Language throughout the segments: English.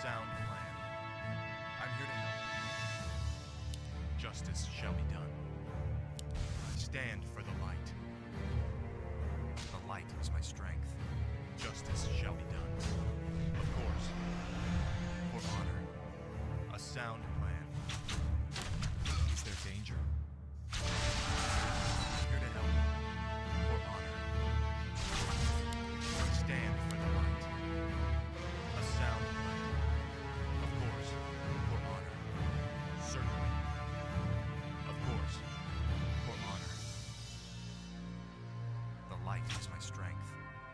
sound plan. I'm here to help. Justice shall be done. I stand for the light. The light is my strength. Justice shall be done. Of course. For honor. A sound plan. Is there danger? I'm here to help. For honor. I stand for the light. A sound plan. Of course. For honor. Certainly. Of course. For honor. The light is my strength.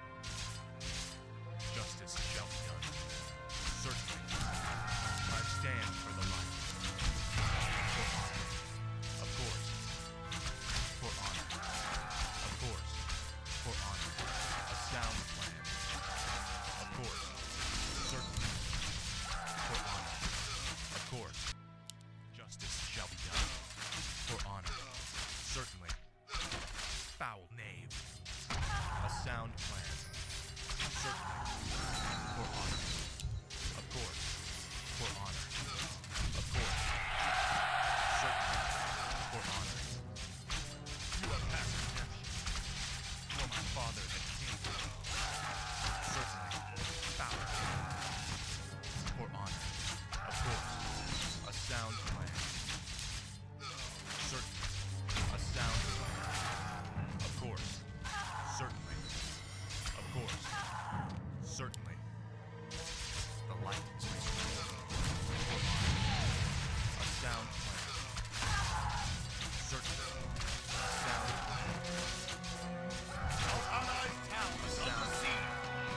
Justice shall be done. Certainly. I stand for the light. For honor. Of course. For honor. Of course. For honor. A sound plan. Of course. Certainly. For honor. Of course. Justice shall be done. For honor. Certainly. Foul knave. A sound plan. Certainly. For honor. Of course. For honor. Of course. Certainly. For honor. You have passed redemption. For my father the king. Certainly. Foul. For honor. Of course. A sound plan. Certainly. A sound plan. Of course. Certainly. Of course. Certainly. The light is my strength. For honor. A sound plan. Certainly. A sound plan. Our allies' town is under siege.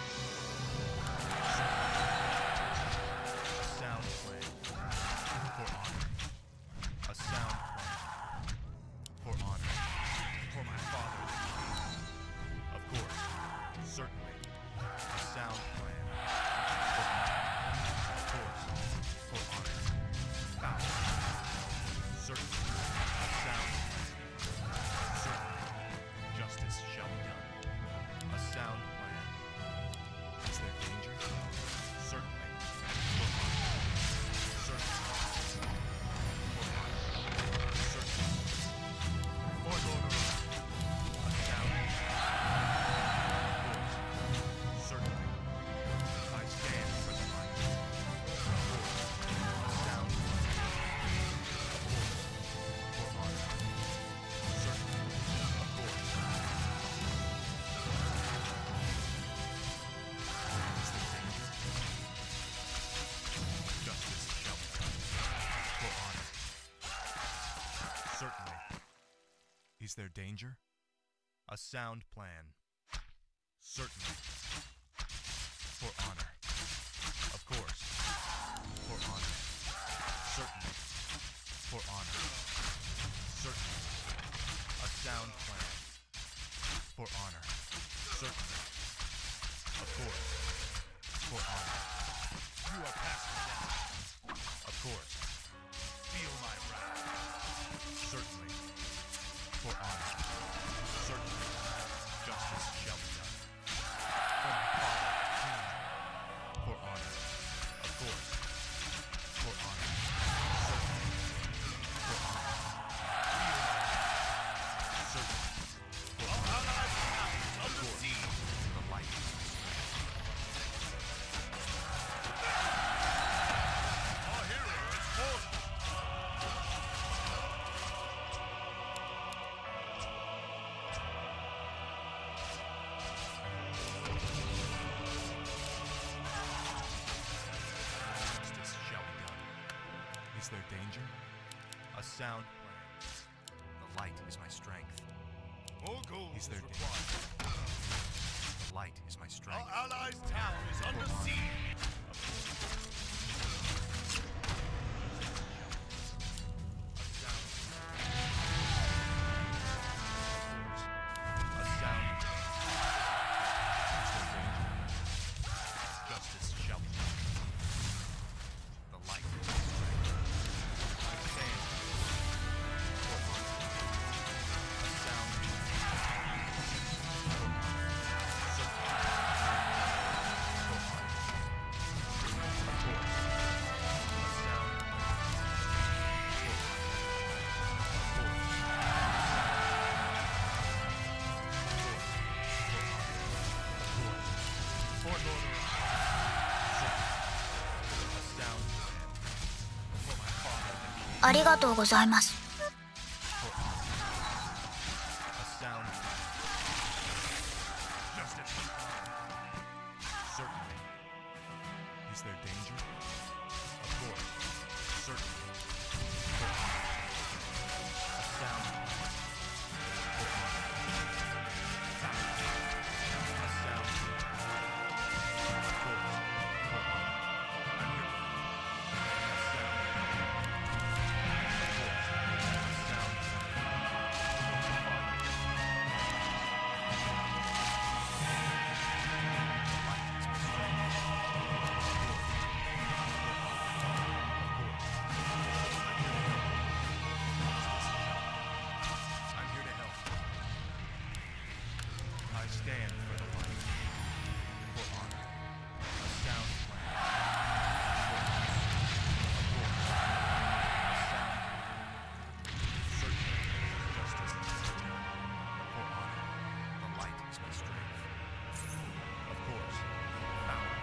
A sound plan. For honor. A sound plan. For honor. For my father's king. Of course. Certainly. A sound plan. For honor. Of course. For honor. Foul. Certainly. A sound plan. Certainly. Justice shall be done. A sound plan. Is there danger? Certainly. For honor. Certainly. For honor. Certainly. For Lord. A sound plan. Of course. Certainly. I stand for the light. Of course. A sound plan. Of course. For honor. Certainly. Of course. Is there danger? Justice shall be done. For honor. Certainly. Is there danger? A sound plan. Certainly. For honor. Of course. For honor. Certainly. For honor. Certainly. A sound plan. For honor. Certainly. Of course. For honor. You are passing down. Of course. Feel my wrath. Certainly. For honor. Certainly. Justice shall be done. For my father, the king. For honor. Of course. For honor. Certainly. For honor. Feel my wrath. Certainly. For honor. Of course. The light is my strength. Our hero is fallen. Justice shall be done. Is there danger? A sound plan. The light is my strength. More gold Is is there required. The light is my Our strength. allies' town is under siege. Of course. A sound. Of course. A sound. Is there danger? Justice shall be done. The light is my strength. I stand. For honor. A sound. For honor. Certainly. For honor. For Lord a sound plan. For my father the king. ありがとうございます。 For honor. A sound plan. Justice. Certainly. Is there danger? Of course. Certainly. For honor. A sound plan. For honor. A sound plan. Of course. For honor. I'm here. A sound plan. Of course. A sound I'm here to help. I stand for the light. For honor. A sound plan. For peace. Of course. A sound plan. Certainly. Justice is done. For honor. The light is my strength. Of course. Found.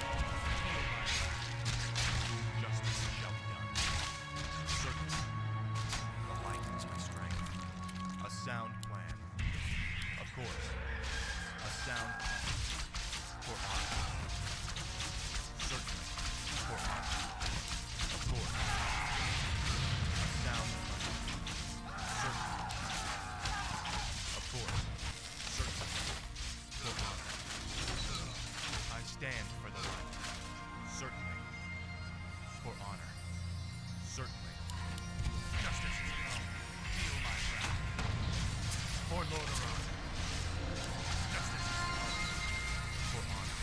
Justice shall be done. Certainly. The light is my strength. A sound plan. Of course. A sound plan. For honor. Certainly. For honor. Of course. A sound plan. Certainly. Of course. Certainly. For honor. I stand for the light. Certainly. For honor. Certainly. Justice is come. Feel my wrath. For Lord Aron. Justice is come. For honor.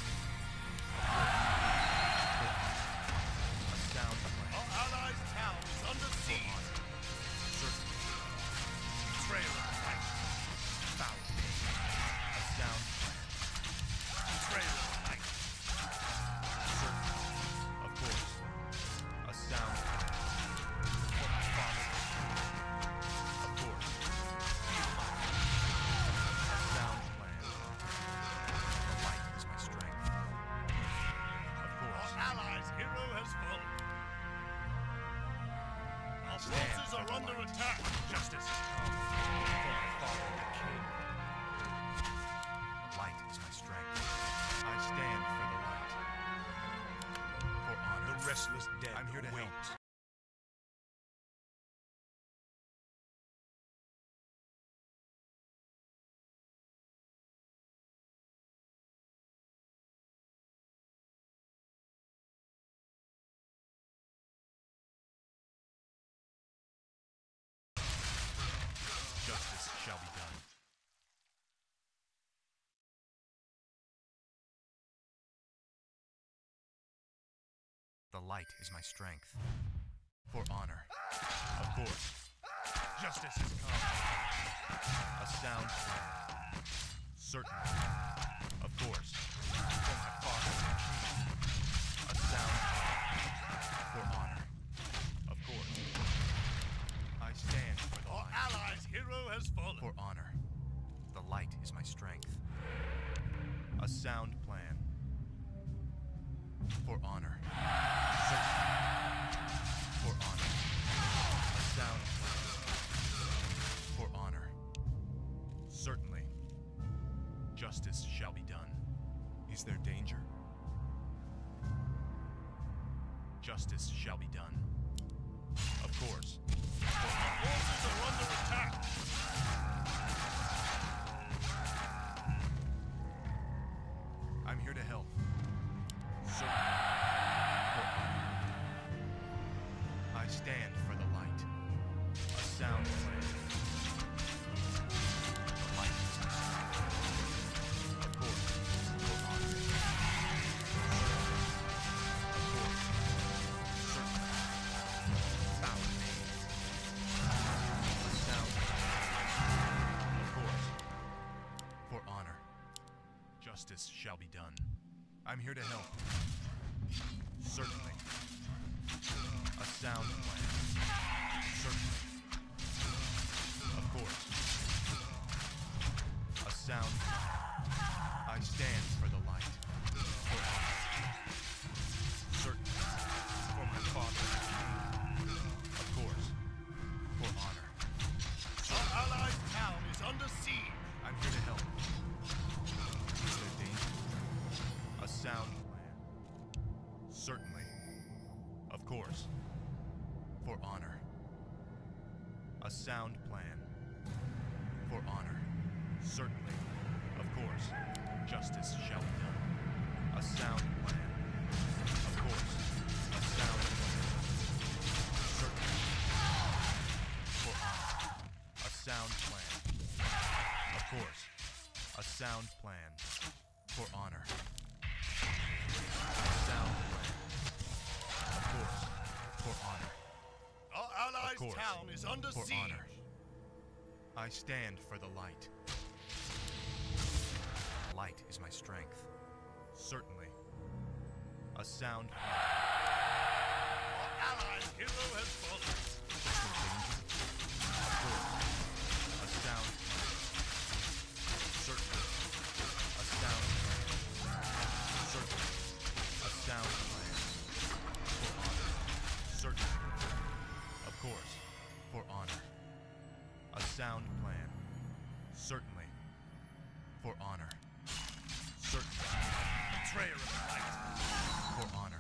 For honor. A sound plan. Our allies' town is under For siege. honor. Certainly. Betrayal of the light. Foul. A sound plan. Betrayal of the light. Certainly. Of course. A sound plan. For my father. Of course. Feel my wrath. A sound plan. The light is my strength. Of Our course. allies' hero has fallen. Our Stand forces for are the under light. attack. Justice has come for my father the king. The light is my strength. I stand for the light. For honor. The restless dead I'm here to await. help. Justice shall be done. The light is my strength. For honor. Of course. Justice has come. A sound plan. Certainly. Of course. For my father the king. A sound plan. For honor. Of course. I stand for the Our light. allies' hero has fallen. For honor. The light is my strength. A sound plan. For honor. Certainly. For honor. A sound plan. For honor. Certainly. Justice shall be done. Is there danger? Justice shall be done. Of course. For honor. Forces are under attack. I'm here to help. Certainly. For honor. I stand for the light. A sound plan. The light is my strength. Of course. For honor. Certainly. Of course. Certainly. Foul name. A sound plan. Of course. For honor. Justice shall be done. I'm here to help. Certainly. A sound plan. Certainly. Of course. A sound plan. I stand for the light. course. For honor. A sound plan. For honor. Certainly. Of course. Justice shall be done. A sound plan. Of course. A sound plan. Certainly. For honor. A sound plan. Of course. A sound plan. For honor. A sound plan. Of course. For honor. Our allies' course. town is under For siege. honor. I stand for the light. Light is my strength. Certainly. A sound plan. Our allies' hero has fallen. Is there danger? Of course. A sound plan. Certainly. A sound plan. Certainly. A sound plan. For honor. Certainly. Of course. For honor. A sound plan. Certainly. For honor. Certainly. Betrayer of the light. For honor.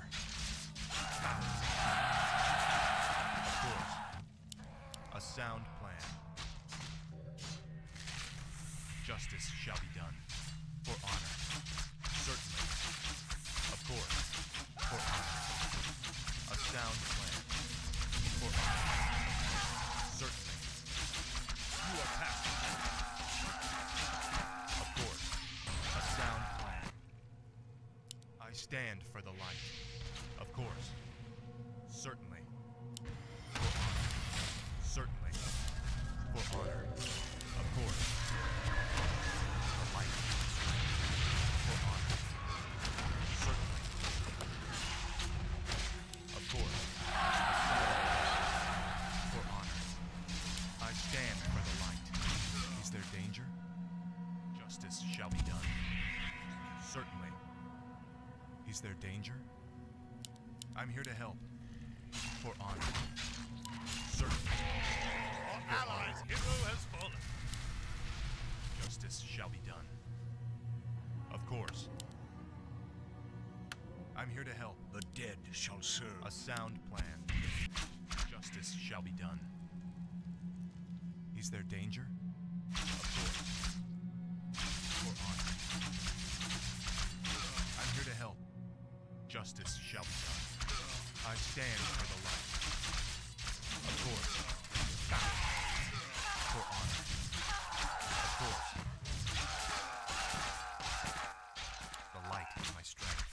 Of course. A sound plan. Justice shall be done. For honor. Certainly. Of course. For honor. A sound plan. For honor. Certainly. You are past redemption. Of course. A sound plan. I stand for the light. Of course. Certainly. For honor. Certainly. For honor. Of course. The light. For honor. Certainly. Of course. A sound plan. For honor. I stand for the light. Is there danger? Justice shall be done. Certainly. Is there danger? I'm here to help. For honor. Certainly. Our allies' hero has fallen. Justice shall be done. Of course. I'm here to help. The dead shall serve. A sound plan. Justice shall be done. Is there danger? Of course. For honor. I'm here to help. Justice shall be done. I stand for the light. Of course. For honor. Of course. The light is my strength.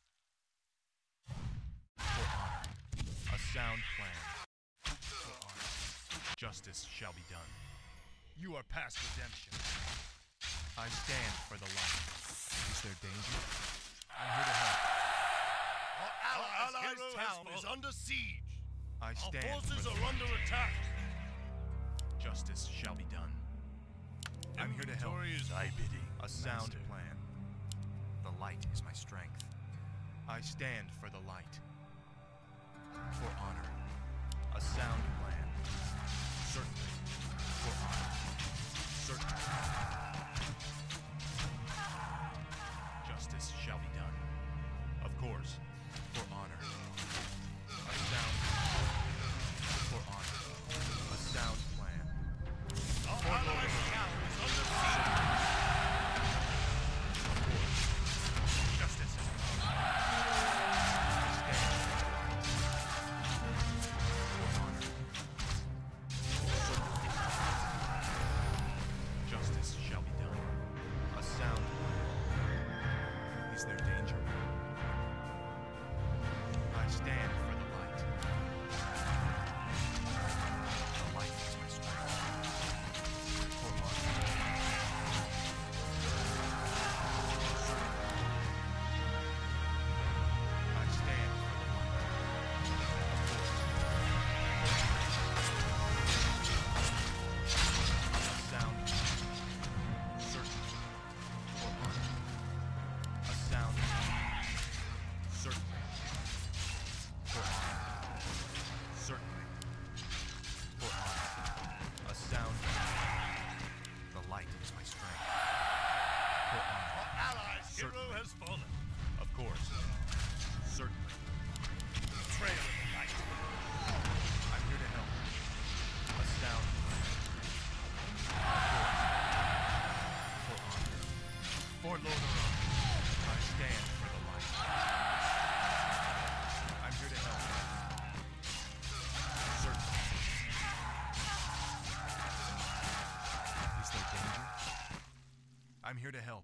For honor. A sound plan. For honor. Justice shall be done. You are past redemption. I stand for the light. Is there danger? I'm here to help. Our allies' town is under siege. I Our stand forces for the are light. under attack. Justice shall be done. I'm here to help. Inventory is thy bidding, A sound Master. plan. The light is my strength. I stand for the light. For honor. A sound plan. Certainly. For honor. Certainly. Justice shall be done. Of course. For honor. A sound plan. For honor. A sound plan. Our allies' town is under siege. Of course. Justice is come. I stand for the light. For honor. Certainly. Justice shall be done. A sound plan. Is there danger? I stand for the light. The light is my strength. For honor. I stand for the light. Of course. A sound. Certainly. For honor. A sound. Certainly. For honor. Certainly. For honor. A sound. The light is my strength. For honor. Our allies' hero Certainly. has fallen. Of course. Certainly. trail in the night. I'm here to help. A sound plan. For honor. For Lordaeron. I stand for the light. I'm here to help. Certainly. Is there danger? I'm here to help.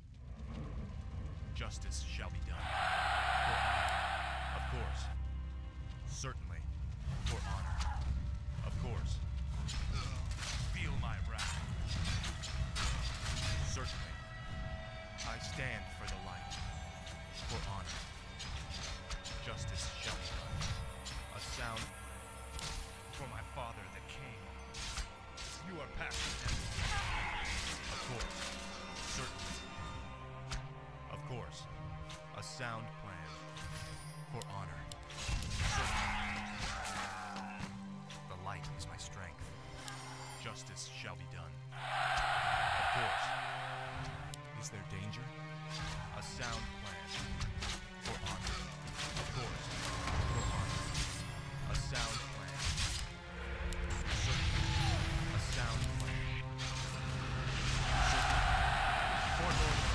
Justice shall be done. Of course. Certainly. For honor. Of course. Feel my wrath. Certainly. I stand for the light. For honor. Justice shall be done. A sound For my father, the king. You are past redemption. of course. Certainly. Of course. A sound plan. For honor. Certainly. The light is my strength. Justice shall be done. Of course. Is there danger? A sound plan. For honor. Of course. For honor. A sound plan. Certainly. A sound plan. Certainly. For Lordaeron.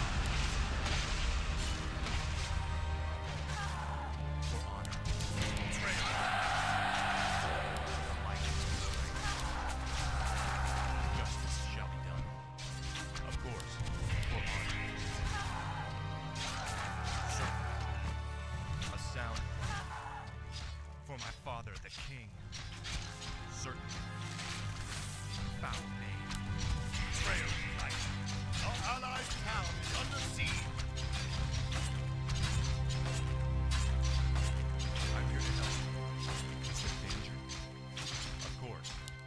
For honor. Trail. The light is my strength. Justice shall be done. Of course. For honor. Certainly. A sound plan. For my father, the king. Certainly. Foul name. Trail in the night. Our allied town is under siege. I'm here to help. Is there danger? Of course.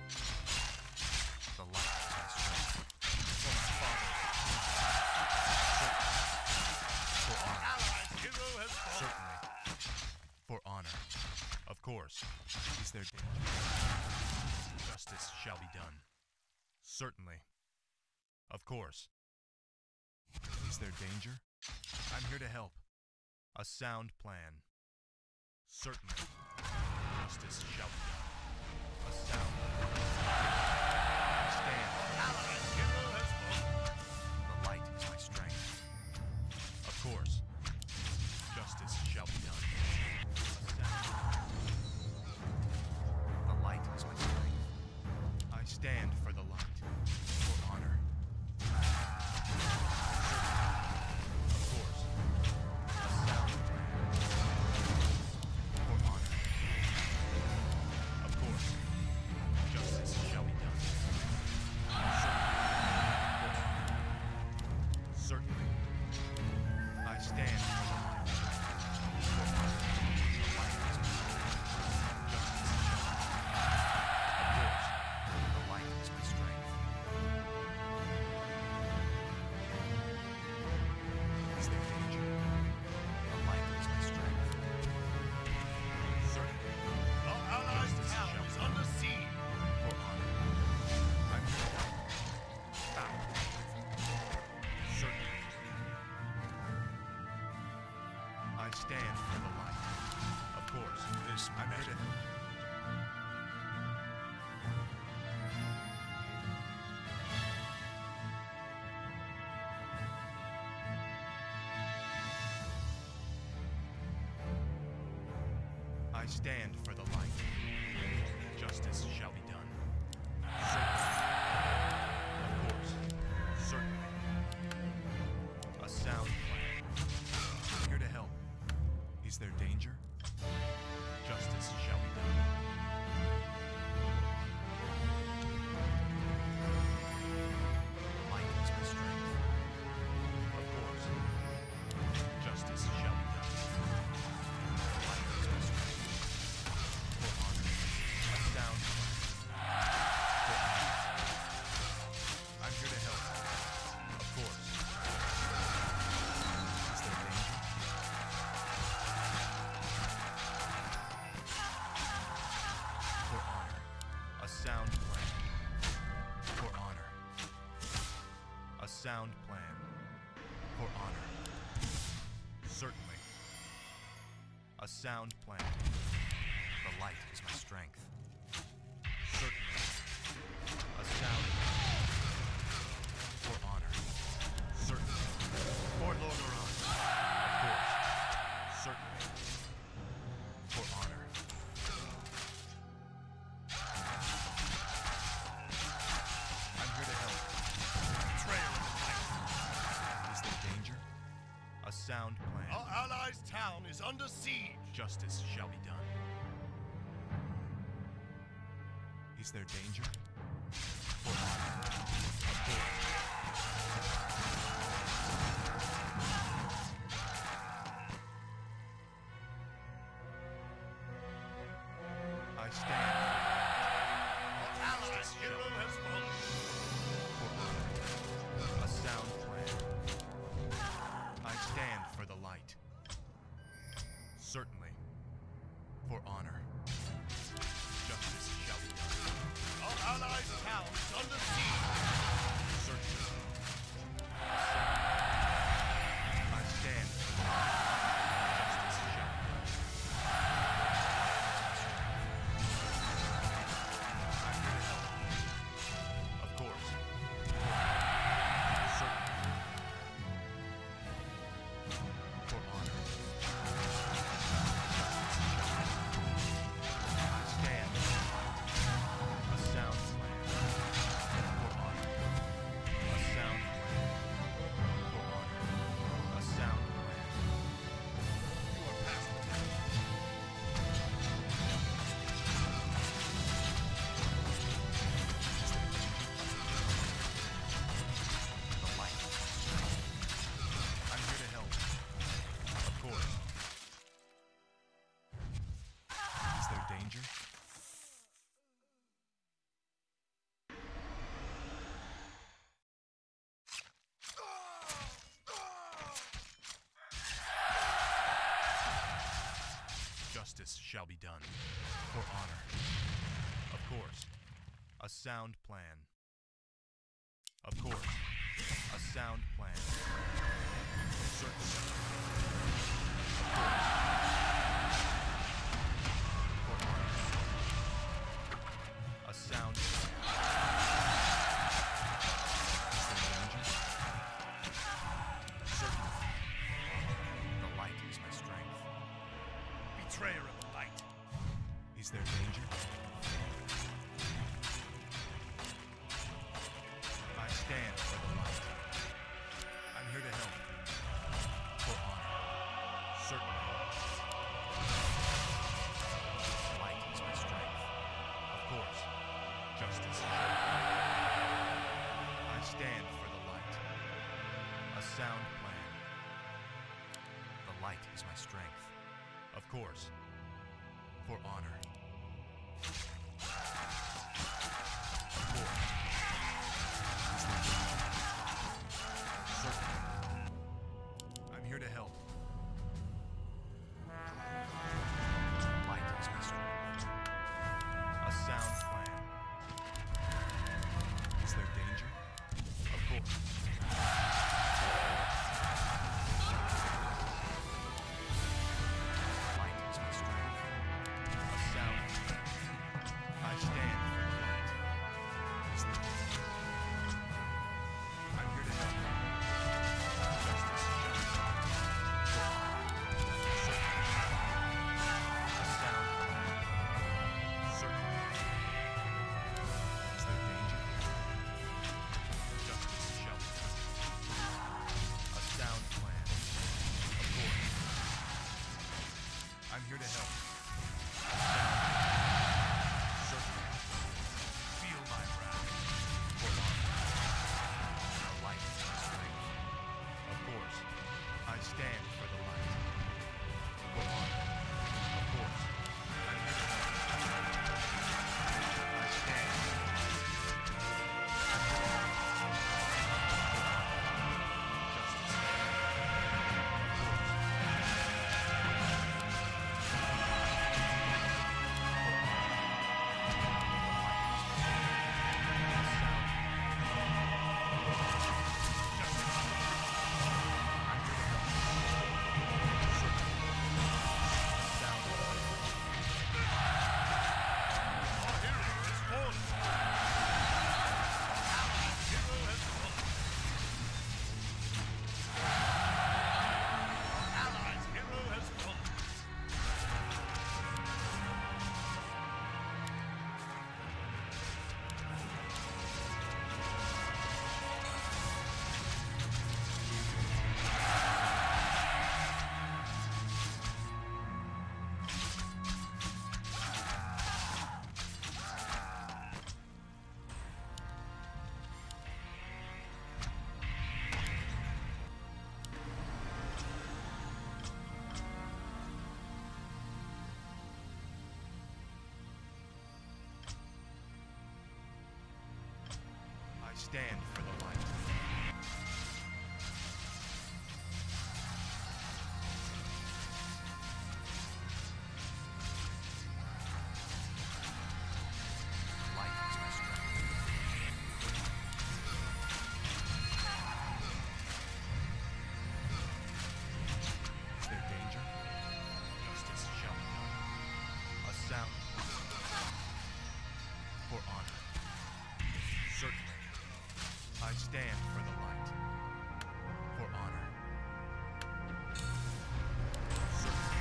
The light is my strength. For my father. Certainly. For honor. Allied hero has fallen. Certainly. For honor. Of course. Is there danger? Justice shall be done. Certainly. Of course. Is there danger? I'm here to help. A sound plan. Certainly. Justice shall be done. A sound plan. I stand. Allied hero has fallen. The light is my strength. Of course. Justice shall be done. A sound. The light is my strength. I stand for the light. For honor. Of course. A sound plan. For honor. Of course. Justice shall be done. Certainly. I stand for the light. For honor. The light is my strength. Justice shall be done. Of course. The light is my strength. Is there danger? The light is my strength. Certainly. Our allied town is under siege. For honor. I'm here to help. Foul. Certainly. I stand for the light. Of course. I'm here to help. I stand for the light. Justice shall be done. Certainly. Of course. Certainly. A sound plan. I'm here to help. Is there danger? Justice shall be done. Light is my strength. Of course. Justice shall be done. Light is my strength. For honor. A sound plan. For honor. I'm here to help. Of course. Is there danger? For honor. A sound plan. For honor. A sound plan. For honor. Certainly. A sound plan. The light is my strength. Certainly. A sound for honor. Certainly. For Lordaeron. Of course. Certainly. For honor. I'm here to help. Betrayal of the light. Is there danger? A sound plan. Our allies' town is under siege. Justice shall be done. Is there danger? For honor. Of course. I stand. Our allies' hero has fallen. For honor. A sound plan. I stand for the light. Certainly. For honor. Justice shall be done. Our allies' town is under siege. Certainly. A sound plan. I stand for the light. Justice shall be done. I'm here to help. Of course. Certainly. For honor. I stand. A sound plan. For honor. A sound plan. For honor. A sound plan. You are past the town. The light. I'm here to help. Of course. Is there danger? Justice shall be done. For honor. Of course. A sound plan. Of course. A sound plan. Certainly. Of course. For honor. A sound plan. Is there danger? Certainly. The light is my strength. Betrayer of the light. Is there danger? I stand for the light. I'm here to help. For honor. Certainly. Light is my strength. Of course. Justice. I stand for the light. A sound plan. The light is my strength. Of course. For honor. Of course. Is there danger? Certainly. I'm here to help. Light is my strength. A sound plan. Is there danger? Of course. Light is my strength. A sound plan. I stand for the light. Is there danger? I'm here to help. Justice shall be done. For honor. Certainly. A sound plan. Certainly. Is there danger? Justice shall be done. A sound plan. Of course. I'm here to help. A sound plan. Certainly. Feel my wrath. For honor. The light is my strength. Of course. I stand for the light. For honor. Of course. I'm here to help. I stand for the light. I'm here to help. Justice. Of course. stand for the light. Light is my strength. Is there danger? Justice shall be done. A sound for honor. Certainly, I stand for the light. For honor. Certainly.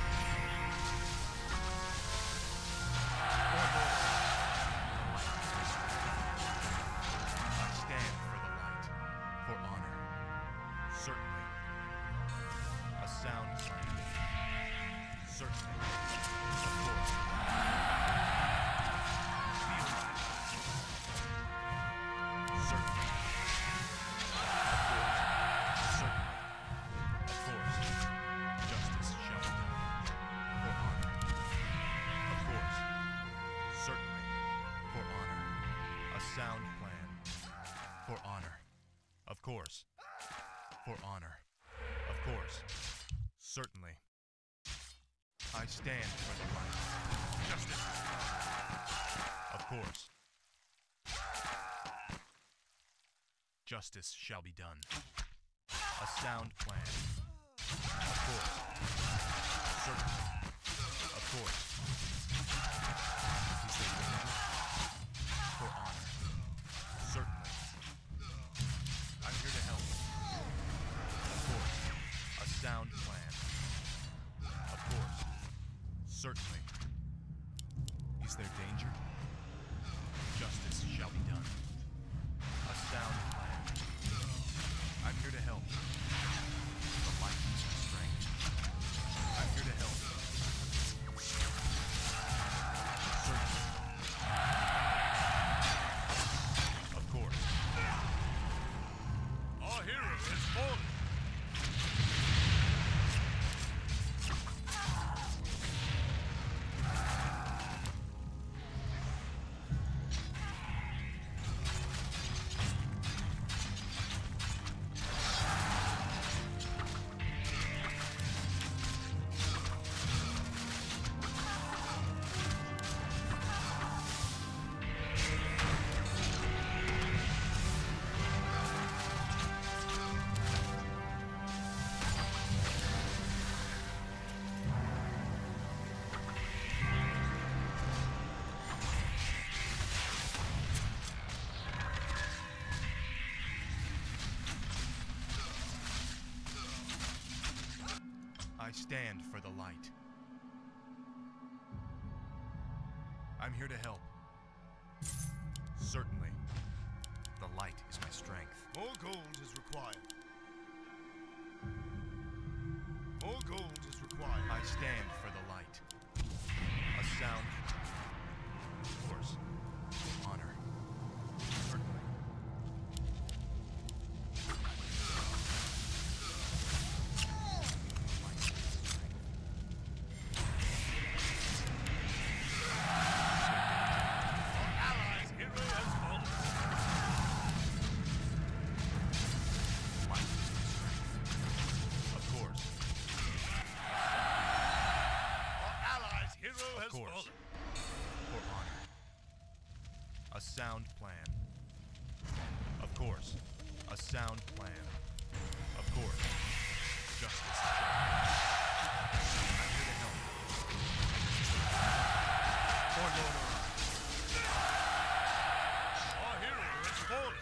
For order. The light is my strength. I stand for the light. For honor. Certainly. A sound plan. Certainly. Of course. Feel my certainly. Of course. Certainly. Of course. Justice shall be done. For honor. Of course. Certainly. For honor. A sound plan. For honor. Of course. For honor. Of course. Certainly. I stand for the light. Justice. Of course. Justice shall be done. A sound plan. Of course. Certainly. Of course. Is there danger? For honor. Certainly. I'm here to help. Of course. A sound plan. Of course. Certainly. Is there danger? Justice shall be done. A sound plan. I'm here to help. The light is my strength. I'm here to help. Certainly. Of course. Our hero has fallen. I stand for the light. I'm here to help. Certainly. The light is my strength. More gold is required. More gold is required. I stand for the light. A sound. Of course. Honor. Certainly. Light is my strength. Our allies' hero has fallen. Light is my strength. Of course. Our allies' hero Of has course. fallen. For honor. A sound plan. Of course. A sound plan. Of course. Justice. I'm here to help. For Lord Orion. Our hero has fallen.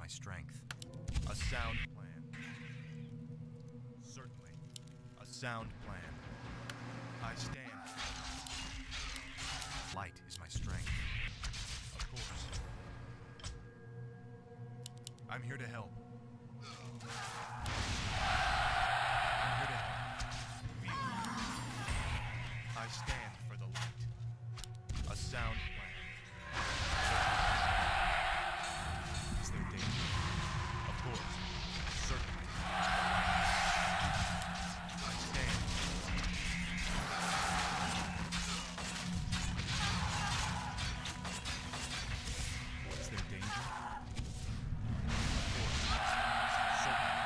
my strength. A sound plan. Certainly. A sound plan. I stand. Light is my strength. Of course. I'm here to help. I'm here to help. I stand for the light. A sound plan. Is there danger? Of course. Certainly. I stand for the light. Is there danger? Of course. Certainly.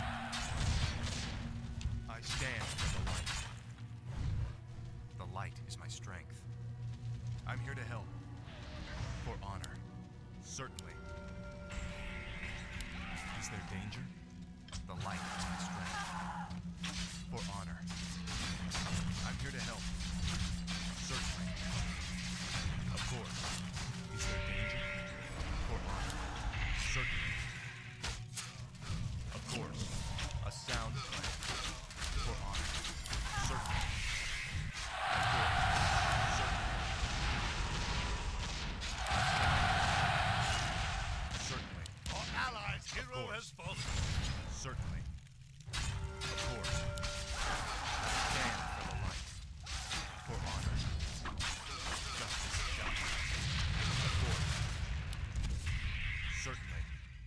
I stand for the light. The light is my strength. I'm here to help. For honor. Certainly. Is there danger? The light is my strength. For honor. I'm here to help. Certainly. Of course. Is there danger? For honor. Certainly. Of course. A sound plan. For honor. Certainly. Of course. Certainly. Certainly. Our allies' hero course. has fallen. Certainly. Of course. I stand for the light. For honor. Justice shall be done. Of course. Certainly.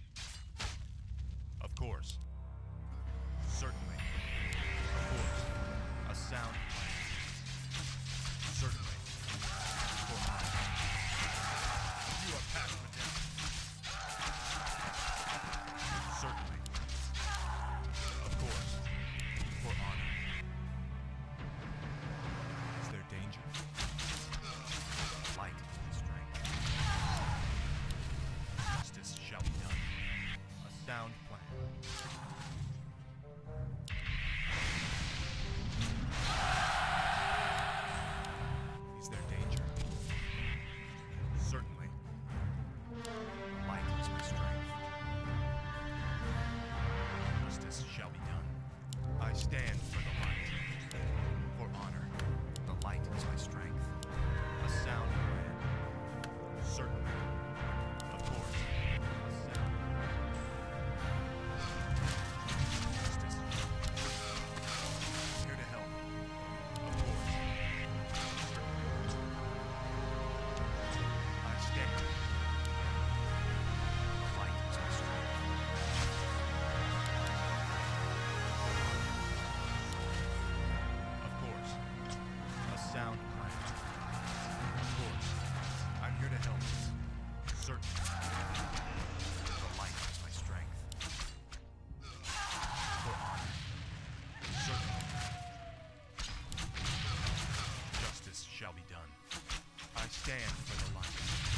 Of course. Certainly. Of course. A sound plan. Certainly. For honor. You are past redemption. Certainly. Of course. For honor. Is there danger? Light is my strength. Justice shall be done. A sound plan. Is there danger? Certainly. Light is my strength. Justice shall be done. I stand for the light. For honor. The light is my strength. A sound plan. Certainly. Of course. A sound plan. Justice shall be done. Here to help. Of course. I stand. The light is my strength. Of course. A sound plan. Of course. I'm here to help. Certainly. The light is my strength. For honor. Certainly. Justice shall be done. I stand for the light.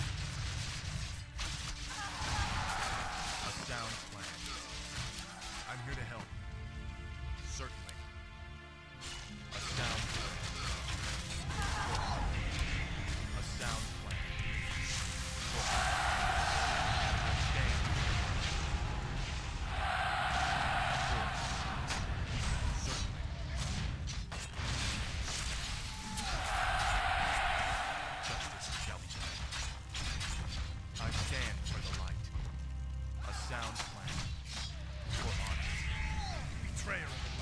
A sound plan. I'm here to help. Certainly. A sound plan. A sound plan. For honor. I stand. Of course. Certainly. Justice shall be done. I stand for the light. A sound plan. For honor. Betrayer of the